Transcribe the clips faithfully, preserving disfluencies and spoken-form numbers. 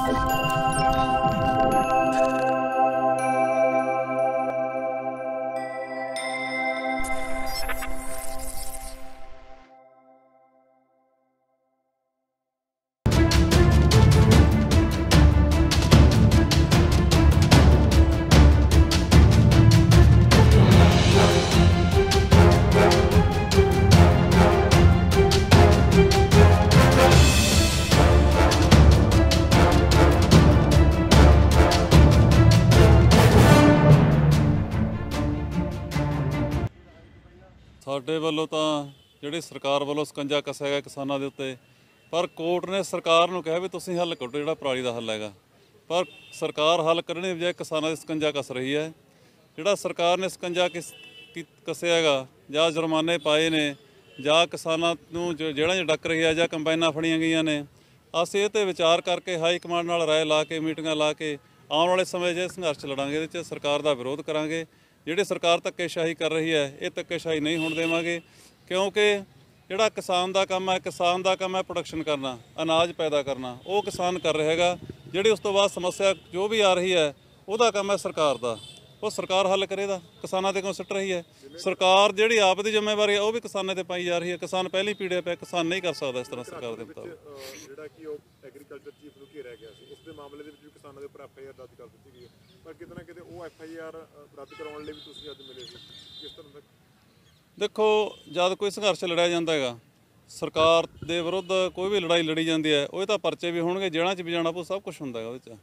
ਸਾਡੇ ਵੱਲੋਂ ਤਾਂ ਜਿਹੜੀ ਸਰਕਾਰ ਵੱਲੋਂ ਸਕੰਜਾ ਕੱਸਿਆ ਗਿਆ ਕਿਸਾਨਾਂ ਦੇ ਉੱਤੇ, ਪਰ ਕੋਰਟ ਨੇ ਸਰਕਾਰ ਨੂੰ ਕਿਹਾ ਵੀ ਤੁਸੀਂ ਹੱਲ ਕੱਢੋ ਜਿਹੜਾ ਪਰਾਲੀ ਦਾ ਹੱਲ ਹੈਗਾ, ਪਰ ਸਰਕਾਰ ਹੱਲ ਕਰਨ ਦੀ ਬਜਾਏ ਕਿਸਾਨਾਂ ਦੇ ਸਕੰਜਾ ਕੱਸ ਰਹੀ ਹੈ। ਜਿਹੜਾ ਸਰਕਾਰ ਨੇ ਸਕੰਜਾ ਕਿਸ ਕੱਸਿਆ ਹੈਗਾ ਜਾਂ ਜੁਰਮਾਨੇ ਪਾਏ ਨੇ ਜਾਂ ਕਿਸਾਨਾਂ ਨੂੰ ਜਿਹੜਾ ਜਿਹੜਾ ਡੱਕ ਰਹੀ ਹੈ ਜਾਂ ਕੰਬਾਈਨਾਂ ਫੜੀਆਂ ਗਈਆਂ ਨੇ, ਅਸੀਂ ਇਹ 'ਤੇ ਵਿਚਾਰ ਕਰਕੇ ਹਾਈ ਕਮਾਂਡ ਨਾਲ ਰਾਏ ਲਾ ਕੇ ਮੀਟਿੰਗਾਂ ਲਾ ਕੇ ਆਉਣ ਵਾਲੇ ਸਮੇਂ 'ਚ ਸੰਘਰਸ਼ ਲੜਾਂਗੇ। ਇਹਦੇ 'ਚ ਸਰਕਾਰ ਦਾ ਵਿਰੋਧ ਕਰਾਂਗੇ। ਜਿਹੜੀ ਸਰਕਾਰ ਧੱਕੇਸ਼ਾਹੀ ਕਰ ਰਹੀ ਹੈ ਇਹ ਧੱਕੇਸ਼ਾਹੀ ਨਹੀਂ ਹੋਣ ਦੇਵਾਂਗੇ, ਕਿਉਂਕਿ ਜਿਹੜਾ ਕਿਸਾਨ ਦਾ ਕੰਮ ਹੈ ਕਿਸਾਨ ਦਾ ਕੰਮ ਹੈ ਪ੍ਰੋਡਕਸ਼ਨ ਕਰਨਾ, ਅਨਾਜ ਪੈਦਾ ਕਰਨਾ, ਉਹ ਕਿਸਾਨ ਕਰ ਰਿਹਾ ਹੈਗਾ। ਜਿਹੜੀ ਉਸ ਤੋਂ ਬਾਅਦ ਸਮੱਸਿਆ ਜੋ ਵੀ ਆ ਰਹੀ ਹੈ ਉਹਦਾ ਕੰਮ ਹੈ ਸਰਕਾਰ ਦਾ, ਉਹ ਸਰਕਾਰ ਹੱਲ ਕਰੇਗਾ। ਕਿਸਾਨਾਂ 'ਤੇ ਕਿਉਂ ਸੁੱਟ ਰਹੀ ਹੈ ਸਰਕਾਰ? ਜਿਹੜੀ ਆਪ ਦੀ ਜ਼ਿੰਮੇਵਾਰੀ ਹੈ ਉਹ ਵੀ ਕਿਸਾਨਾਂ 'ਤੇ ਪਾਈ ਜਾ ਰਹੀ ਹੈ। ਕਿਸਾਨ ਪਹਿਲਾਂ ਹੀ ਪੀੜਿਆ ਪਿਆ, ਕਿਸਾਨ ਨਹੀਂ ਕਰ ਸਕਦਾ ਇਸ ਤਰ੍ਹਾਂ ਸਰਕਾਰ ਦੇ ਮੁਤਾਬਕ। ਜਿਹੜਾ ਕਿ ਉਹ ਐਗਰੀਕਲਚਰ ਚੀਫ ਨੂੰ ਘੇਰਿਆ ਗਿਆ ਸੀ, ਉਸ ਦੇ ਮਾਮਲੇ ਦੇ ਵਿੱਚ ਵੀ ਕਿਸਾਨਾਂ ਦੇ ਉੱਪਰ ਐਫ ਆਈ ਆਰ ਦਰਜ ਕਰ ਦਿੱਤੀ ਗਈ ਹੈ, ਪਰ ਕਿਤੇ ਨਾ ਕਿਤੇ ਉਹ ਐਫ ਆਈ ਆਰ ਰੱਦ ਕਰਾਉਣ ਲਈ ਵੀ ਤੁਸੀਂ ਅੱਜ ਮਿਲੇ ਸੀ, ਕਿਸ ਤਰ੍ਹਾਂ ਦਾ? ਦੇਖੋ, ਜਦ ਕੋਈ ਸੰਘਰਸ਼ ਲੜਿਆ ਜਾਂਦਾ ਹੈਗਾ, ਸਰਕਾਰ ਦੇ ਵਿਰੁੱਧ ਕੋਈ ਵੀ ਲੜਾਈ ਲੜੀ ਜਾਂਦੀ ਹੈ, ਉਹ ਤਾਂ ਪਰਚੇ ਵੀ ਹੋਣਗੇ, ਜੇਲ੍ਹਾਂ 'ਚ ਵੀ ਜਾਣਾ ਪਊ, ਸਭ ਕੁਛ ਹੁੰਦਾ ਹੈਗਾ ਉਹਦੇ 'ਚ।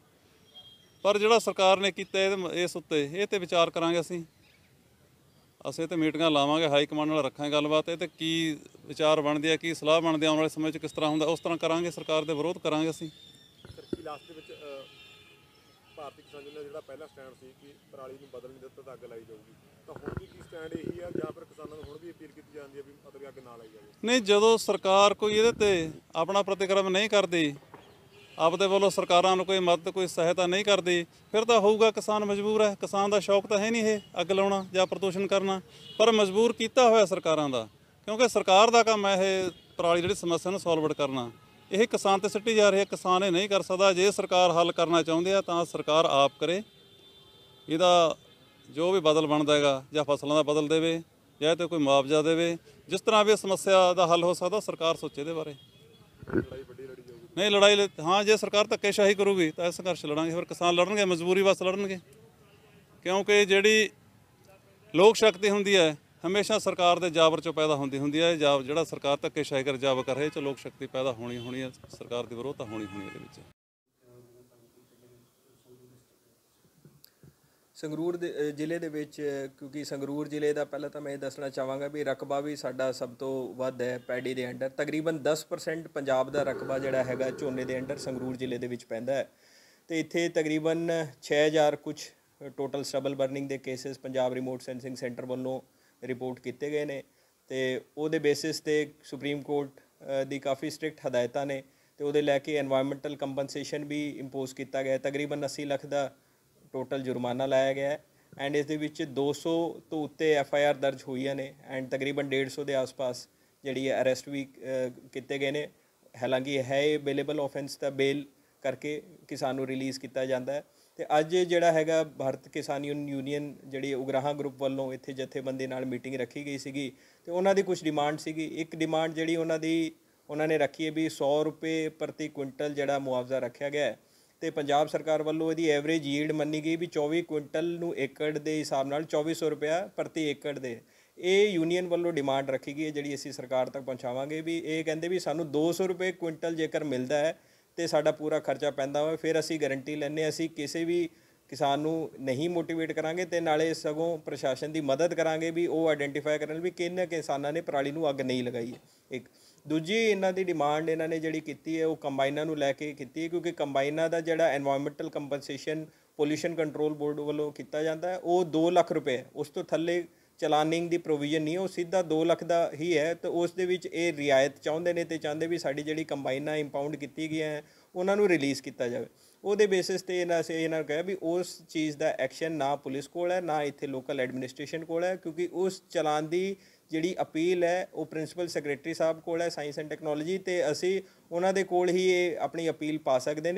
ਪਰ ਜਿਹੜਾ ਸਰਕਾਰ ਨੇ ਕੀਤਾ ਇਹਦੇ ਇਸ ਉੱਤੇ ਇਹ 'ਤੇ ਵਿਚਾਰ ਕਰਾਂਗੇ। ਅਸੀਂ ਅਸੀਂ ਤੇ ਮੀਟਿੰਗਾਂ ਲਾਵਾਂਗੇ, ਹਾਈ ਕਮਾਂਡ ਨਾਲ ਰੱਖਾਂਗੇ ਗੱਲਬਾਤ, ਇਹ 'ਤੇ ਕੀ ਵਿਚਾਰ ਬਣਦੀ ਹੈ, ਕੀ ਸਲਾਹ ਬਣਦੀ ਆਉਣ ਵਾਲੇ ਸਮੇਂ 'ਚ ਕਿਸ ਤਰ੍ਹਾਂ ਹੁੰਦਾ, ਉਸ ਤਰ੍ਹਾਂ ਕਰਾਂਗੇ। ਸਰਕਾਰ ਦੇ ਵਿਰੋਧ ਕਰਾਂਗੇ ਅਸੀਂ। ਸਰ, ਕੀ ਲਾਸਟ ਦੇ ਵਿੱਚ ਭਾਰਤੀ ਕਿਸਾਨ ਯੂਨੀਅਨ ਦਾ ਜਿਹੜਾ ਪਹਿਲਾ ਸਟੈਂਡ ਸੀ ਕਿ ਪਰਾਲੀ ਨੂੰ ਬਦਲ ਨਹੀਂ ਦਿੱਤਾ ਤਾਂ ਅੱਗ ਲਾਈ ਜਾਊਗੀ, ਤਾਂ ਹੁਣ ਵੀ ਕੀ ਸਟੈਂਡ ਇਹੀ ਆ ਜਾਂ ਫਿਰ ਕਿਸਾਨਾਂ ਨੂੰ ਹੁਣ ਵੀ ਅਪੀਲ ਕੀਤੀ ਜਾਂਦੀ ਹੈ ਵੀ ਮਤਲਬ ਅੱਗ ਨਾ ਲਾਈ ਜਾਵੇ? ਨਹੀਂ, ਜਦੋਂ ਸਰਕਾਰ ਕੋਈ ਇਹਦੇ 'ਤੇ ਆਪਣਾ ਪ੍ਰਤੀਕਰਮ ਨਹੀਂ ਕਰਦੀ, ਆਪਦੇ ਵੱਲੋਂ ਸਰਕਾਰਾਂ ਨੂੰ ਕੋਈ ਮਦਦ ਕੋਈ ਸਹਾਇਤਾ ਨਹੀਂ ਕਰਦੀ, ਫਿਰ ਤਾਂ ਹੋਊਗਾ ਕਿਸਾਨ ਮਜਬੂਰ ਹੈ। ਕਿਸਾਨ ਦਾ ਸ਼ੌਕ ਤਾਂ ਹੈ ਨਹੀਂ ਇਹ ਅੱਗ ਲਾਉਣਾ ਜਾਂ ਪ੍ਰਦੂਸ਼ਣ ਕਰਨਾ, ਪਰ ਮਜਬੂਰ ਕੀਤਾ ਹੋਇਆ ਸਰਕਾਰਾਂ ਦਾ, ਕਿਉਂਕਿ ਸਰਕਾਰ ਦਾ ਕੰਮ ਹੈ ਇਹ ਪਰਾਲੀ ਜਿਹੜੀ ਸਮੱਸਿਆ ਨੂੰ ਸੋਲਵ ਕਰਨਾ। ਇਹ ਕਿਸਾਨ 'ਤੇ ਸਿੱਟੀ ਜਾ ਰਹੀ ਹੈ, ਕਿਸਾਨ ਇਹ ਨਹੀਂ ਕਰ ਸਕਦਾ। ਜੇ ਸਰਕਾਰ ਹੱਲ ਕਰਨਾ ਚਾਹੁੰਦੀ ਹੈ ਤਾਂ ਸਰਕਾਰ ਆਪ ਕਰੇ, ਇਹਦਾ ਜੋ ਵੀ ਬਦਲ ਬਣਦਾ ਹੈਗਾ, ਜਾਂ ਫਸਲਾਂ ਦਾ ਬਦਲ ਦੇਵੇ ਜਾਂ ਤੇ ਕੋਈ ਮੁਆਵਜ਼ਾ ਦੇਵੇ, ਜਿਸ ਤਰ੍ਹਾਂ ਵੀ ਸਮੱਸਿਆ ਦਾ ਹੱਲ ਹੋ ਸਕਦਾ ਸਰਕਾਰ ਸੋਚੇ ਇਹਦੇ ਬਾਰੇ। ਨਹੀਂ, ਲੜਾਈ ਹਾਂ, ਜੇ ਸਰਕਾਰ ਧੱਕੇਸ਼ਾਹੀ ਕਰੂਗੀ ਤਾਂ ਇਹ ਸੰਘਰਸ਼ ਲੜਾਂਗੇ। ਫਿਰ ਕਿਸਾਨ ਲੜਨਗੇ, ਮਜਬੂਰੀ ਬਸ ਲੜਨਗੇ, ਕਿਉਂਕਿ ਜਿਹੜੀ ਲੋਕ ਸ਼ਕਤੀ ਹੁੰਦੀ ਹੈ ਹਮੇਸ਼ਾ ਸਰਕਾਰ ਦੇ ਜਾਬਰ 'ਚੋਂ ਪੈਦਾ ਹੁੰਦੀ ਹੁੰਦੀ ਹੈ। ਜਾਬ ਜਿਹੜਾ ਸਰਕਾਰ ਧੱਕੇਸ਼ਾਹੀ ਕਰ ਜਾਬ ਕਰ ਰਹੇ 'ਚ ਲੋਕ ਸ਼ਕਤੀ ਪੈਦਾ ਹੋਣੀ ਹੋਣੀ ਹੈ, ਸਰਕਾਰ ਦੀ ਵਿਰੋਧਤਾ ਹੋਣੀ ਹੋਣੀ ਇਹਦੇ ਵਿੱਚ। ਸੰਗਰੂਰ ਦੇ ਜ਼ਿਲ੍ਹੇ ਦੇ ਵਿੱਚ, ਕਿਉਂਕਿ ਸੰਗਰੂਰ ਜ਼ਿਲ੍ਹੇ ਦਾ ਪਹਿਲਾਂ ਤਾਂ ਮੈਂ ਇਹ ਦੱਸਣਾ ਚਾਹਾਂਗਾ ਵੀ ਰਕਬਾ ਵੀ ਸਾਡਾ ਸਭ ਤੋਂ ਵੱਧ ਹੈ ਪੈਡੀ ਦੇ ਅੰਡਰ। ਤਕਰੀਬਨ ਦਸ ਪਰਸੈਂਟ ਪੰਜਾਬ ਦਾ ਰਕਬਾ ਜਿਹੜਾ ਹੈਗਾ ਝੋਨੇ ਦੇ ਅੰਡਰ ਸੰਗਰੂਰ ਜ਼ਿਲ੍ਹੇ ਦੇ ਵਿੱਚ ਪੈਂਦਾ ਹੈ, ਅਤੇ ਇੱਥੇ ਤਕਰੀਬਨ ਛੇ ਹਜ਼ਾਰ ਕੁਛ ਟੋਟਲ ਸਟਬਲ ਬਰਨਿੰਗ ਦੇ cases Punjab remote sensing centre ਵੱਲੋਂ ਰਿਪੋਰਟ ਕੀਤੇ ਗਏ ਨੇ, ਅਤੇ ਉਹਦੇ ਬੇਸਿਸ 'ਤੇ ਸੁਪਰੀਮ ਕੋਰਟ ਦੀ ਕਾਫੀ ਸਟ੍ਰਿਕਟ ਹਦਾਇਤਾਂ ਨੇ, ਅਤੇ ਉਹਦੇ ਲੈ ਕੇ ਐਨਵਾਇਰਮੈਂਟਲ ਕੰਪਨਸੇਸ਼ਨ ਵੀ ਇੰਪੋਜ਼ ਕੀਤਾ ਗਿਆ। ਤਕਰੀਬਨ ਅੱਸੀ ਲੱਖ ਦਾ ਟੋਟਲ ਜੁਰਮਾਨਾ ਲਾਇਆ ਗਿਆ ਹੈ, ਐਂਡ ਇਸ ਦੇ ਵਿੱਚ ਦੋ ਸੌ ਤੋਂ ਉੱਤੇ ਐਫ ਆਈ ਆਰ ਦਰਜ ਹੋਈਆਂ ਨੇ, ਐਂਡ ਤਕਰੀਬਨ ਡੇਢ ਸੌ ਦੇ ਆਸ-ਪਾਸ ਜਿਹੜੀ ਹੈ ਅਰੈਸਟ ਵੀ ਕੀਤੇ ਗਏ ਨੇ। ਹਾਲਾਂਕਿ ਹੈ ਇਹ ਬੇਲੇਬਲ ਆਫੈਂਸ ਤਾਂ ਬੇਲ ਕਰਕੇ ਕਿਸਾਨ ਨੂੰ ਰਿਲੀਜ਼ ਕੀਤਾ ਜਾਂਦਾ ਹੈ। ਅਤੇ ਅੱਜ ਜਿਹੜਾ ਹੈਗਾ ਭਾਰਤ ਕਿਸਾਨ ਯੂਨੀਅਨ ਜਿਹੜੀ ਉਗਰਾਹਾਂ ਗਰੁੱਪ ਵੱਲੋਂ ਇੱਥੇ ਜਥੇਬੰਦੀ ਨਾਲ ਮੀਟਿੰਗ ਰੱਖੀ ਗਈ ਸੀਗੀ, ਅਤੇ ਉਹਨਾਂ ਦੀ ਕੁਛ ਡਿਮਾਂਡ ਸੀਗੀ। ਇੱਕ ਡਿਮਾਂਡ ਜਿਹੜੀ ਉਹਨਾਂ ਦੀ ਉਹਨਾਂ ਨੇ ਰੱਖੀ ਹੈ ਵੀ ਸੌ ਰੁਪਏ ਪ੍ਰਤੀ ਕੁਇੰਟਲ ਜਿਹੜਾ ਮੁਆਵਜ਼ਾ ਰੱਖਿਆ ਗਿਆ ਹੈ, ਅਤੇ ਪੰਜਾਬ ਸਰਕਾਰ ਵੱਲੋਂ ਇਹਦੀ ਐਵਰੇਜ ਯੀਲਡ ਮੰਨੀ ਗਈ ਵੀ ਚੌਵੀ ਕੁਇੰਟਲ ਨੂੰ ਏਕੜ ਦੇ ਹਿਸਾਬ ਨਾਲ ਚੌਵੀ ਸੌ ਰੁਪਇਆ ਪ੍ਰਤੀ ਏਕੜ ਦੇ। ਇਹ ਯੂਨੀਅਨ ਵੱਲੋਂ ਡਿਮਾਂਡ ਰੱਖੀ ਗਈ ਹੈ ਜਿਹੜੀ ਅਸੀਂ ਸਰਕਾਰ ਤੱਕ ਪਹੁੰਚਾਵਾਂਗੇ। ਵੀ ਇਹ ਕਹਿੰਦੇ ਵੀ ਸਾਨੂੰ ਦੋ ਸੌ ਰੁਪਏ ਕੁਇੰਟਲ ਜੇਕਰ ਮਿਲਦਾ ਹੈ ਅਤੇ ਸਾਡਾ ਪੂਰਾ ਖਰਚਾ ਪੈਂਦਾ ਹੋਵੇ, ਫਿਰ ਅਸੀਂ ਗਰੰਟੀ ਲੈਂਦੇ ਹਾਂ ਅਸੀਂ ਕਿਸੇ ਵੀ ਕਿਸਾਨ ਨੂੰ ਨਹੀਂ ਮੋਟੀਵੇਟ ਕਰਾਂਗੇ, ਅਤੇ ਨਾਲੇ ਸਗੋਂ ਪ੍ਰਸ਼ਾਸਨ ਦੀ ਮਦਦ ਕਰਾਂਗੇ ਵੀ ਉਹ ਆਈਡੈਂਟੀਫਾਈ ਕਰਨ ਵੀ ਕਿਹਨਾਂ ਕਿਸਾਨਾਂ ਨੇ ਪਰਾਲੀ ਨੂੰ ਅੱਗ ਨਹੀਂ ਲਗਾਈ ਹੈ। ਇੱਕ ਦੂਜੀ ਇਹਨਾਂ ਦੀ ਡਿਮਾਂਡ ਇਹਨਾਂ ਨੇ ਜਿਹੜੀ ਕੀਤੀ ਹੈ ਉਹ ਕੰਬਾਈਨਾਂ ਨੂੰ ਲੈ ਕੇ ਕੀਤੀ ਹੈ, ਕਿਉਂਕਿ ਕੰਬਾਈਨਾਂ ਦਾ ਜਿਹੜਾ environmental compensation pollution control board ਵੱਲੋਂ ਕੀਤਾ ਜਾਂਦਾ ਹੈ ਉਹ ਦੋ ਲੱਖ ਰੁਪਏ ਹੈ, ਉਸ ਤੋਂ ਥੱਲੇ ਚਲਾਨਿੰਗ ਦੀ ਪ੍ਰੋਵੀਜ਼ਨ ਨਹੀਂ ਹੈ, ਉਹ ਸਿੱਧਾ ਦੋ ਲੱਖ ਦਾ ਹੀ ਹੈ। ਅਤੇ ਉਸ ਦੇ ਵਿੱਚ ਇਹ ਰਿਆਇਤ ਚਾਹੁੰਦੇ ਨੇ ਅਤੇ ਚਾਹੁੰਦੇ ਵੀ ਸਾਡੀ ਜਿਹੜੀ ਕੰਬਾਈਨਾਂ ਇੰਪਾਊਂਡ ਕੀਤੀ ਗਈਆਂ ਹੈ ਉਹਨਾਂ ਨੂੰ ਰਿਲੀਜ਼ ਕੀਤਾ ਜਾਵੇ। ਉਹਦੇ ਬੇਸਿਸ 'ਤੇ ਇਹਨਾਂ ਅਸੀਂ ਇਹਨਾਂ ਨੂੰ ਕਿਹਾ ਵੀ ਉਸ ਚੀਜ਼ ਦਾ ਐਕਸ਼ਨ ਨਾ ਪੁਲਿਸ ਕੋਲ ਹੈ ਨਾ ਇੱਥੇ ਲੋਕਲ ਐਡਮਿਨਿਸਟ੍ਰੇਸ਼ਨ ਕੋਲ ਹੈ, ਕਿਉਂਕਿ ਉਸ ਚਲਾਨ ਦੀ ਜਿਹੜੀ ਅਪੀਲ ਹੈ ਉਹ ਪ੍ਰਿੰਸੀਪਲ ਸੈਕਟਰੀ ਸਾਹਿਬ ਕੋਲ ਹੈ ਸਾਇੰਸ ਐਂਡ ਟੈਕਨੋਲੋਜੀ, ਅਤੇ ਅਸੀਂ ਉਹਨਾਂ ਦੇ ਕੋਲ ਹੀ ਇਹ ਆਪਣੀ ਅਪੀਲ ਪਾ ਸਕਦੇ ਨੇ।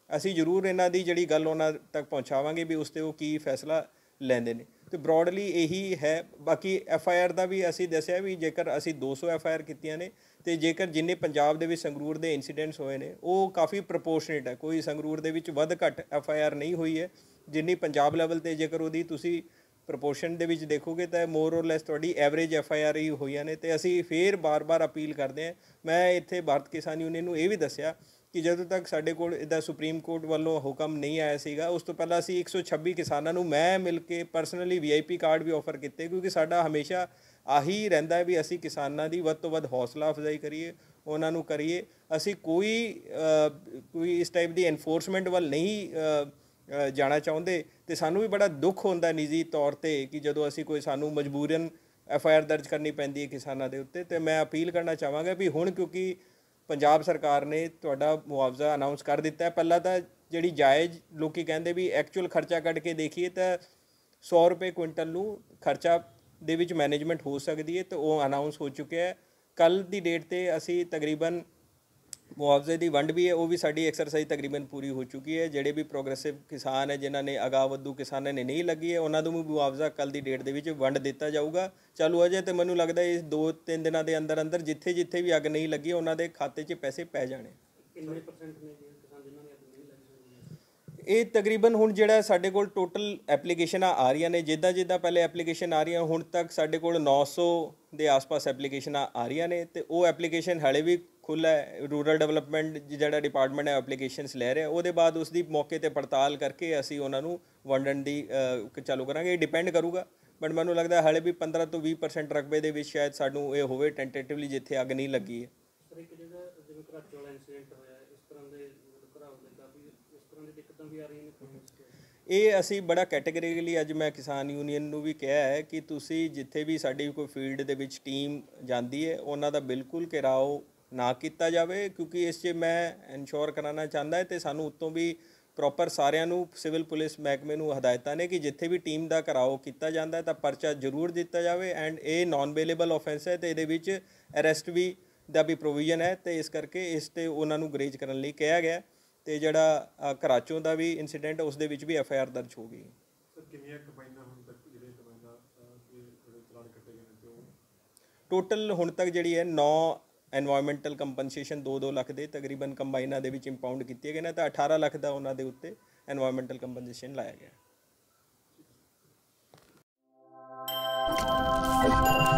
ਅਸੀਂ ਜ਼ਰੂਰ ਇਹਨਾਂ ਦੀ ਜਿਹੜੀ ਗੱਲ ਉਹਨਾਂ ਤੱਕ ਪਹੁੰਚਾਵਾਂਗੇ ਵੀ ਉਸ 'ਤੇ ਉਹ ਕੀ ਫੈਸਲਾ ਲੈਂਦੇ ਨੇ। ਤੇ ਬਰੋਡਲੀ ਇਹੀ ਹੈ। ਬਾਕੀ ਐਫ ਆਈ ਆਰ ਦਾ ਵੀ ਅਸੀਂ ਦੱਸਿਆ ਵੀ ਜੇਕਰ ਅਸੀਂ ਦੋ ਸੌ ਐਫ ਆਈ ਆਰ ਕੀਤੀਆਂ ਨੇ ਤੇ ਜੇਕਰ ਜਿੰਨੇ ਪੰਜਾਬ ਦੇ ਵਿੱਚ ਸੰਗਰੂਰ ਦੇ ਇਨਸੀਡੈਂਟਸ ਹੋਏ ਨੇ ਉਹ ਕਾਫੀ ਪ੍ਰਪੋਰਸ਼ਨੇਟ ਹੈ। ਕੋਈ ਸੰਗਰੂਰ ਦੇ ਵਿੱਚ ਵੱਧ ਘੱਟ ਐਫ ਆਈ ਆਰ ਨਹੀਂ ਹੋਈ ਹੈ ਜਿੰਨੀ ਪੰਜਾਬ ਲੈਵਲ 'ਤੇ ਜੇਕਰ ਉਹਦੀ ਤੁਸੀਂ ਪ੍ਰਪੋਰਸ਼ਨ ਦੇ ਵਿੱਚ ਦੇਖੋਗੇ ਤਾਂ ਮੋਰ ਔਰ ਲੈਸ ਤੁਹਾਡੀ ਐਵਰੇਜ ਐਫ ਆਈ ਆਰ ਹੀ ਹੋਈਆਂ ਨੇ। ਤੇ ਅਸੀਂ ਫੇਰ ਬਾਰ-ਬਾਰ ਅਪੀਲ ਕਰਦੇ ਹਾਂ। ਮੈਂ ਇੱਥੇ ਭਾਰਤ ਕਿਸਾਨ ਯੂਨੀਅਨ ਨੂੰ ਇਹ ਵੀ ਦੱਸਿਆ ਕਿ ਜਦੋਂ ਤੱਕ ਸਾਡੇ ਕੋਲ ਇਹਦਾ ਸੁਪਰੀਮ ਕੋਰਟ ਵੱਲੋਂ ਹੁਕਮ ਨਹੀਂ ਆਇਆ ਸੀਗਾ ਉਸ ਤੋਂ ਪਹਿਲਾਂ ਅਸੀਂ ਇੱਕ ਸੌ ਛੱਬੀ ਕਿਸਾਨਾਂ ਨੂੰ ਮੈਂ ਮਿਲ ਕੇ personally V I P card ਵੀ ਆਫਰ ਕੀਤੇ, ਕਿਉਂਕਿ ਸਾਡਾ ਹਮੇਸ਼ਾ ਆਹੀ ਰਹਿੰਦਾ ਹੈ ਵੀ ਅਸੀਂ ਕਿਸਾਨਾਂ ਦੀ ਵੱਧ ਤੋਂ ਵੱਧ ਹੌਸਲਾ ਅਫਜ਼ਾਈ ਕਰੀਏ, ਉਹਨਾਂ ਨੂੰ ਕਰੀਏ। ਅਸੀਂ ਕੋਈ ਕੋਈ ਇਸ ਟਾਈਪ ਦੀ ਐਨਫੋਰਸਮੈਂਟ ਵੱਲ ਨਹੀਂ ਜਾਣਾ ਚਾਹੁੰਦੇ। ਤੇ ਸਾਨੂੰ ਵੀ ਬੜਾ ਦੁੱਖ ਹੁੰਦਾ ਨਿੱਜੀ ਤੌਰ 'ਤੇ ਕਿ ਜਦੋਂ ਅਸੀਂ ਕੋਈ ਸਾਨੂੰ ਮਜਬੂਰਨ ਐਫ ਆਈ ਆਰ ਦਰਜ ਕਰਨੀ ਪੈਂਦੀ ਹੈ ਕਿਸਾਨਾਂ ਦੇ ਉੱਤੇ। ਤੇ ਮੈਂ ਅਪੀਲ ਕਰਨਾ ਚਾਹਾਂਗਾ ਵੀ ਹੁਣ ਕਿਉਂਕਿ ਪੰਜਾਬ ਸਰਕਾਰ ਨੇ ਤੁਹਾਡਾ ਮੁਆਵਜ਼ਾ ਅਨਾਊਂਸ ਕਰ ਦਿੱਤਾ ਹੈ। ਪਹਿਲਾਂ ਤਾਂ ਜਿਹੜੀ ਜਾਇਜ਼ ਲੋਕੀ ਕਹਿੰਦੇ ਵੀ ਐਕਚੁਅਲ ਖਰਚਾ ਕੱਢ ਕੇ ਦੇਖੀਏ ਤਾਂ ਸੌ ਰੁਪਏ ਕੁਇੰਟਲ ਨੂੰ ਖਰਚਾ ਦੇ ਵਿੱਚ ਮੈਨੇਜਮੈਂਟ ਹੋ ਸਕਦੀ ਹੈ ਤੇ ਉਹ ਅਨਾਊਂਸ ਹੋ ਚੁੱਕਿਆ ਹੈ। ਕੱਲ੍ਹ ਦੀ ਡੇਟ 'ਤੇ ਅਸੀਂ ਤਕਰੀਬਨ ਮੁਆਵਜ਼ੇ ਦੀ ਵੰਡ ਵੀ ਹੈ ਉਹ ਵੀ ਸਾਡੀ ਐਕਸਰਸਾਈਜ਼ ਤਕਰੀਬਨ ਪੂਰੀ ਹੋ ਚੁੱਕੀ ਹੈ। ਜਿਹੜੇ ਵੀ ਪ੍ਰੋਗਰੈਸਿਵ ਕਿਸਾਨ ਹੈ ਜਿਨ੍ਹਾਂ ਨੇ ਅਗਾਵੱਧੂ ਕਿਸਾਨਾਂ ਨੇ ਨਹੀਂ ਲੱਗੀ ਹੈ ਉਹਨਾਂ ਨੂੰ ਵੀ ਮੁਆਵਜ਼ਾ ਕੱਲ੍ਹ ਦੀ ਡੇਟ ਦੇ ਵਿੱਚ ਵੰਡ ਦਿੱਤਾ ਜਾਊਗਾ। ਚਾਲੂ ਅਜੇ ਤੇ ਮੈਨੂੰ ਲੱਗਦਾ ਇਸ ਦੋ ਤਿੰਨ ਦਿਨਾਂ ਦੇ ਅੰਦਰ ਅੰਦਰ ਜਿੱਥੇ ਜਿੱਥੇ ਵੀ ਅੱਗ ਨਹੀਂ ਲੱਗੀ ਉਹਨਾਂ ਦੇ ਖਾਤੇ 'ਚ ਪੈਸੇ ਪੈ ਜਾਣੇ। ਕਿੰਨੇ ਪਰਸੈਂਟ ਨੇ ਕਿਸਾਨ ਜਿਨ੍ਹਾਂ ਨੇ ਅੱਗ ਨਹੀਂ ਲੱਗੀ? ਇਹ ਤਕਰੀਬਨ ਹੁਣ ਜਿਹੜਾ ਸਾਡੇ ਕੋਲ ਟੋਟਲ ਐਪਲੀਕੇਸ਼ਨਾਂ ਆ ਰਹੀਆਂ ਨੇ, ਜਿੱਦਾਂ ਜਿੱਦਾਂ ਪਹਿਲੇ ਐਪਲੀਕੇਸ਼ਨ ਆ ਰਹੀਆਂ ਹੁਣ ਤੱਕ ਸਾਡੇ ਕੋਲ ਨੌ ਸੌ ਦੇ ਆਸ-ਪਾਸ ਐਪਲੀਕੇਸ਼ਨਾਂ ਆ ਰਹੀਆਂ ਨੇ। ਤੇ ਉਹ ਐਪਲੀਕੇਸ਼ਨ ਹਾਲੇ ਵੀ ਖੁੱਲ੍ਹਾ ਹੈ। ਰੂਰਲ ਡਿਵੈਲਪਮੈਂਟ ਜਿਹੜਾ ਡਿਪਾਰਟਮੈਂਟ ਹੈ ਐਪਲੀਕੇਸ਼ਨਸ ਲੈ ਰਿਹਾ, ਉਹਦੇ ਬਾਅਦ ਉਸ ਦੀ ਮੌਕੇ 'ਤੇ ਪੜਤਾਲ ਕਰਕੇ ਅਸੀਂ ਉਹਨਾਂ ਨੂੰ ਵੰਡਣ ਦੀ ਚਾਲੂ ਕਰਾਂਗੇ। ਇਹ ਡਿਪੈਂਡ ਕਰੂਗਾ ਬਟ ਮੈਨੂੰ ਲੱਗਦਾ ਹਾਲੇ ਵੀ ਪੰਦਰਾਂ ਤੋਂ ਵੀਹ ਪਰਸੈਂਟ ਰਕਬੇ ਦੇ ਵਿੱਚ ਸ਼ਾਇਦ ਸਾਨੂੰ ਇਹ ਹੋਵੇ ਟੈਂਟੇਟਿਵਲੀ ਜਿੱਥੇ ਅੱਗ ਨਹੀਂ ਲੱਗੀ ਹੈ। ਸਰ ਇੱਕ ਜਿਹੜਾ ਜਿਵੇਂ ਘਰਾਚੇ ਵਾਲਾ ਇਨਸੀਡੈਂਟ ਹੋਇਆ ਇਸ ਤਰ੍ਹਾਂ ਦੇ ਘਰਾਂ ਦੇ ਕਾਫੀ ਇਸ ਤਰ੍ਹਾਂ ਦੀ ਦਿੱਕਤਾਂ ਵੀ ਆ ਰਹੀਆਂ ਨੇ। ਇਹ ਅਸੀਂ ਬੜਾ ਕੈਟੇਗਰੀਕਲੀ ਅੱਜ ਮੈਂ ਕਿਸਾਨ ਯੂਨੀਅਨ ਨੂੰ ਵੀ ਕਿਹਾ ਹੈ ਕਿ ਤੁਸੀਂ ਜਿੱਥੇ ਵੀ ਸਾਡੀ ਕੋਈ ਫੀਲਡ ਦੇ ਵਿੱਚ ਟੀਮ ਜਾਂਦੀ ਹੈ ਉਹਨਾਂ ਦਾ ਬਿਲਕੁਲ ਘਿਰਾਓ ਨਾ ਕੀਤਾ ਜਾਵੇ, ਕਿਉਂਕਿ ਇਸ 'ਚ ਮੈਂ ਇਨਸ਼ੋਰ ਕਰਾਉਣਾ ਚਾਹੁੰਦਾ ਹੈ ਅਤੇ ਸਾਨੂੰ ਉੱਤੋਂ ਵੀ ਪ੍ਰੋਪਰ ਸਾਰਿਆਂ ਨੂੰ ਸਿਵਲ ਪੁਲਿਸ ਮਹਿਕਮੇ ਨੂੰ ਹਦਾਇਤਾਂ ਨੇ ਕਿ ਜਿੱਥੇ ਵੀ ਟੀਮ ਦਾ ਘਿਰਾਓ ਕੀਤਾ ਜਾਂਦਾ ਤਾਂ ਪਰਚਾ ਜ਼ਰੂਰ ਦਿੱਤਾ ਜਾਵੇ। ਐਂਡ ਇਹ ਨਾਨ ਬੇਲੇਬਲ ਆਫੈਂਸ ਹੈ ਅਤੇ ਇਹਦੇ ਵਿੱਚ ਅਰੈਸਟ ਵੀ ਦਾ ਵੀ ਪ੍ਰੋਵੀਜ਼ਨ ਹੈ ਅਤੇ ਇਸ ਕਰਕੇ ਇਸ 'ਤੇ ਉਹਨਾਂ ਨੂੰ ਗਰੇਜ ਕਰਨ ਲਈ ਕਿਹਾ ਗਿਆ। ਤੇ ਜਿਹੜਾ ਘਰਾਚੋਂ ਦਾ ਵੀ ਇਨਸੀਡੈਂਟ ਉਸ ਦੇ ਵਿੱਚ ਵੀ ਐਫ ਆਈ ਆਰ ਦਰਜ ਹੋ ਗਈ। ਸਰ ਕਿੰਨੀਆਂ ਕੰਬਾਈਨਾਂ ਹੁਣ ਤੱਕ ਜਿਹੜੇ ਕੰਬਾਈਨਾਂ ਦੇ ਜਿਹੜੇ ਚਲਾਨ ਕੱਟੇ ਗਏ ਨੇ ਤੇ ਉਹ ਟੋਟਲ ਹੁਣ ਤੱਕ ਜਿਹੜੀ ਹੈ ਨੌ ਐਨਵਾਇਰਮੈਂਟਲ ਕੰਪਨਸੇਸ਼ਨ ਦੋ ਦੋ ਲੱਖ ਦੇ ਤਕਰੀਬਨ ਕੰਬਾਈਨਾਂ ਦੇ ਵਿੱਚ ਇੰਪਾਊਂਡ ਕੀਤੀਆਂ ਗਏ ਨੇ ਤਾਂ ਅਠਾਰਾਂ ਲੱਖ ਦਾ ਉਹਨਾਂ ਦੇ ਉੱਤੇ ਐਨਵਾਇਰਮੈਂਟਲ ਕੰਪਨਸੇਸ਼ਨ ਲਾਇਆ ਗਿਆ।